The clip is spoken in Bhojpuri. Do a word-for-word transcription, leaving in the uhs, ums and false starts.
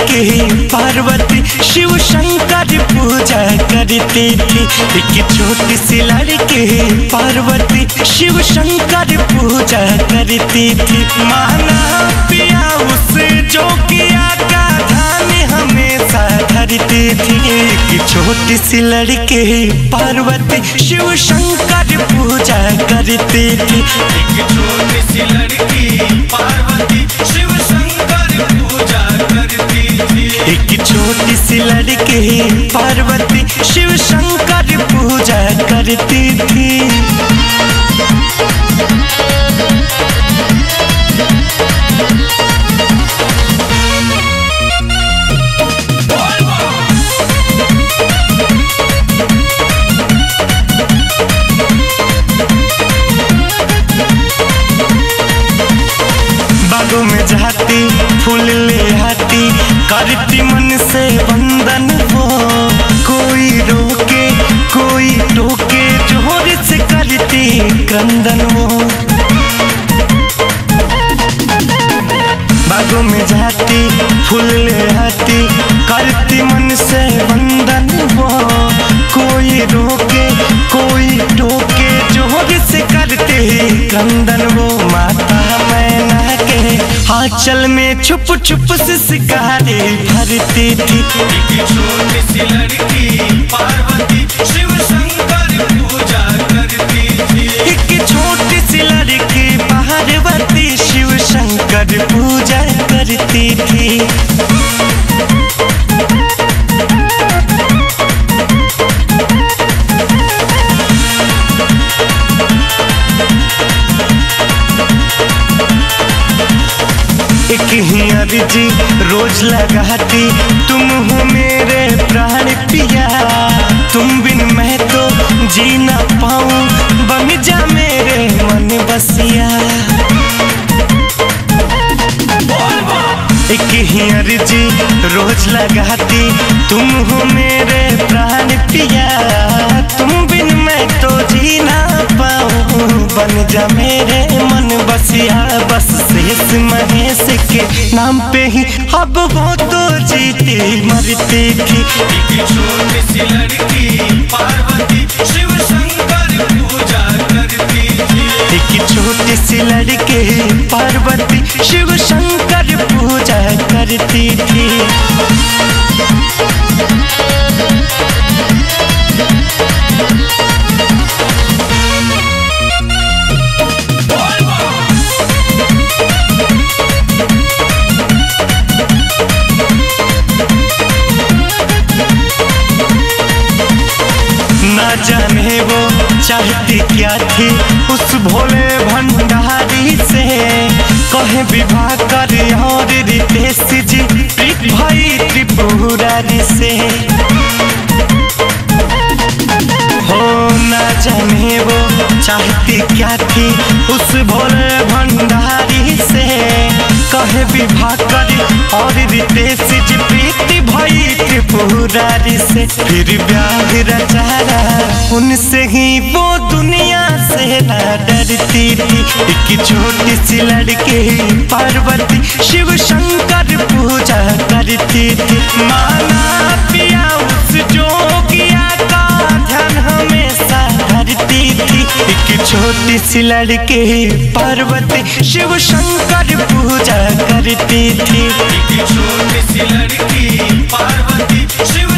लड़के पार्वती शिव शंकर पूजा करती थी। एक छोटी सी लड़के पार्वती शिव शंकर पूजा करती थी। माना पिया उस जो किया का ध्यान हमेशा धरती थी। एक छोटी सी लड़के पार्वती शिव शंकर पूजा करती थी। एक छोटी सी लड़की पार्वती शिव शंकर पूजा करती थी। एक छोटी सी लड़की पार्वती शिव शंकर पूजा करती थी। बागों में जाती फूल ले आती करती मन से बंधन वो। कोई रोके कोई टोके जोर से करती क्रंदन वो। बागों में जाती फूल ले आती करती मन से बंधन वो। कोई रोके कोई टोके जोर से करते क्रंदन वो। माता मैना के आंचल में छुप छुप से शिकारे भरती थी। एक छोटी सी लड़की पार्वती शिव शंकर पूजा करती थी। एक छोटी सी लड़की पार्वती शिव शंकर पूजा करती थी। एक ही अर्जी रोज लगाती तुम हो मेरे प्राण पिया। तुम बिन मैं तो जी ना पाऊं बन जा मेरे मन बसिया। एक ही अर्जी रोज लगाती तुम हो मेरे प्राण पिया। तुम बिन मैं तो जी ना पाऊं बन जा मेरे मन बसिया। बस शेष महेश के नाम पे ही अब वो तो जीती मरती थी। एक छोटी सी लड़की पार्वती शिव शंकर पूजा करती थी। एक छोटी सी लड़की पार्वती शिव शंकर पूजा करती थी। ना जाने वो चाहती क्या थी उस भोले भंडारी से। कहे विवाह कर और रितेश जी भाई त्रिपुरारी से। हो ना जाने वो चाहती क्या थी उस भोले भंडारी से। कहे विवाह कर और रितेश जी प्रीति भाई त्रिपुरारी से। फिर ब्याह रचारा उनसे ही वो दुनिया से ना डरती थी। एक छोटी सी लड़की पार्वती शिव शंकर पूजा करती थी। माना पिया उस जोगिया का ध्यान हमेशा धरती थी। एक छोटी सी लड़की पार्वती शिव शंकर पूजा करती थी। एक छोटी सी लड़की पार्वती शिव